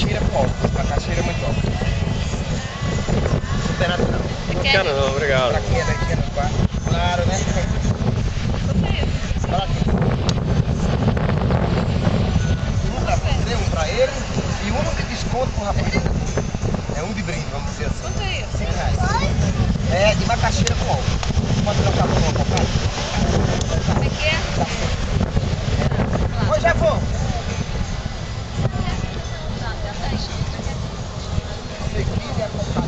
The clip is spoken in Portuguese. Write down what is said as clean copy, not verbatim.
macaxeira com ovo. Macaxeira muito ovo. Não tem nada não. Não quer não, obrigado. Pra quem é daqui no quarto. Claro, né? Fala aqui. Um pra ele e um de desconto pro rapaz. É um de brinde, vamos dizer assim. Quanto é isso? R$5. É de macaxeira com ovo. Pode trocar por ovo, papai? Como é que é? Oi, Jefão. Tá, já tá aí. Você queria comprar